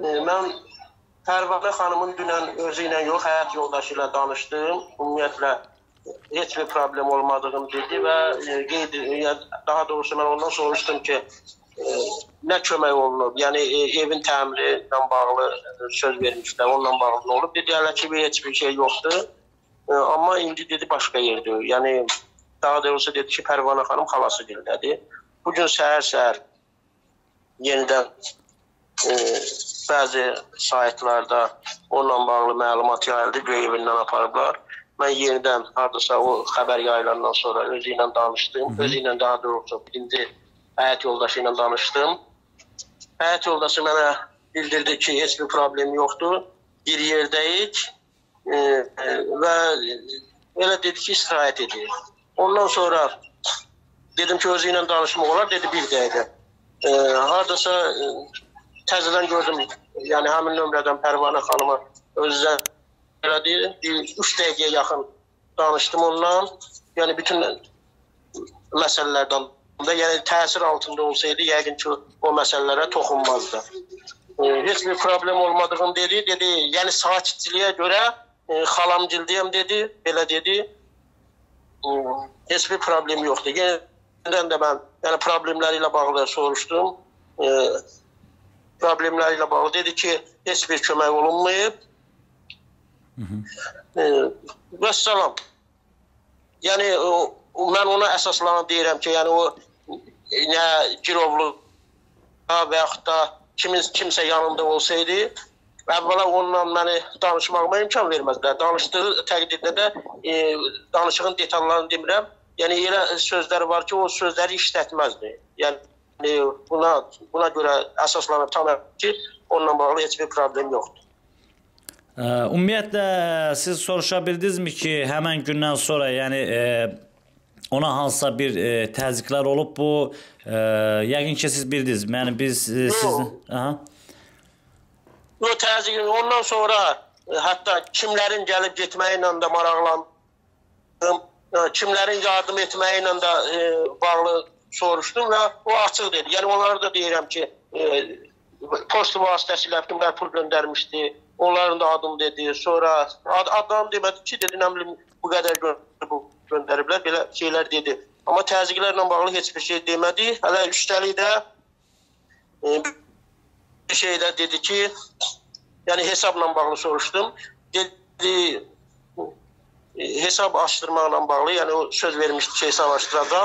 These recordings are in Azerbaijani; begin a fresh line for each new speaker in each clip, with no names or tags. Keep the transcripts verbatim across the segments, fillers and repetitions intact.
Mən Pərvanə xanımın dünən özü ilə yox, həyat yoldaşı ilə danışdım. Ümumiyyətlə, heç bir problem olmadığını dedi və qeyd, daha doğrusu mən ondan soruşdum ki, nə kömək olunub, yəni evin təmiri ilə bağlı söz vermişlər, onunla bağlı nə olub. Dedi, hələ ki, heç bir şey yoxdur, amma indi dedi, başqa yerdir. Yəni, daha doğrusu dedi ki, Pərvanə xanım xalası dildədir. Bugün səhər-səhər yenidən e, bəzi saytlarda onunla bağlı məlumat yayıldı, göy evindən aparıblar. Mən yenidən hardasa o xəbər yayılandan sonra özü ilə danışdım. Hı -hı. Özü ilə daha doğrusu birinci həyat yoldaşı ilə danışdım. Həyat yoldaşı mənə bildirdi ki, heç bir problem yoxdur. Bir yerdəyik e, e, və elə dedi ki, istirahət edir. Ondan sonra dedim ki, özü ilə danışmaq olar, dedi bir dəqiqə. E, hardasa e, təzədən gördüm, yəni həmin nömrədən Pərvanə xanıma özü elədi. Üç dəqiqəyə yaxın danışdım ondan. Yəni bütün məsələlərdən da, yəni təsir altında olsaydı, yəqin ki, o məsələlərə toxunmazdı. E, heç bir problem olmadığını dedi. Dedi, yəni sakitçiliyə görə e, xalamcıldıyam dedi, belə dedi. E, heç bir problem yoxdur. Yenidən də mən yəni problemləri ilə bağlı soruşdum. E, problemləri ilə bağlı dedi ki, heç bir kömək olunmayıb. Hı -hı. E, və salam. Yəni, o, mən ona əsaslanan deyirəm ki, yəni o nə Girovlu və yaxud da kimin, kimsə yanında olsaydı, əvvəla onunla məni danışmağıma imkan verməzlər. Danışdığı təqdirdə də e, danışığın detallarını demirəm. Yəni, elə sözləri var ki, o sözləri işlətməzdi. Yəni, buna, buna görə əsaslanıb tanıyam ki, onunla bağlı heç bir problem yoxdur.
Ümumiyyətlə, siz soruşa bildinizmi ki, həmən gündən sonra, yəni e, ona hansısa bir e, təzyiqlər olub bu, e, yəqin ki, siz bildiniz. Yəni, biz e, sizin...
Yox, təzyiq, ondan sonra e, hətta kimlərin gəlib getməyi ilə də maraqlandım, e, kimlərin yardım etməyi ilə də e, bağlı soruşdum və o açıq dedi. Yəni, onlara da deyirəm ki, e, post vasitəsilə kimlər pul göndərmişdi, onların da adını dedi. Sonra ad, adını demədi ki, dedi, nə bilim, bu qədər göndəriblər, belə şeylər dedi. Amma təzyiqlərlə bağlı heç bir şey demədi. Hələ üstəlik də e, bir şey də dedi ki, yəni hesabla bağlı soruşdum. Dedi, e, hesab açdırmaqla bağlı, yəni o söz vermişdi ki, hesab açdıracaq.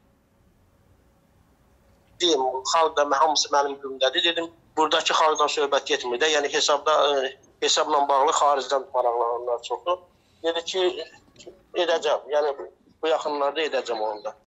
Deyim, xalq da hamısı mənim günümdədir. Dedim, buradakı xalqdan söhbət getmir də, yəni hesabda, e, hesabla bağlı xaricdən maraqlananlar çoxdur. Dedi ki, edəcəm, yəni bu yaxınlarda edəcəm onu da.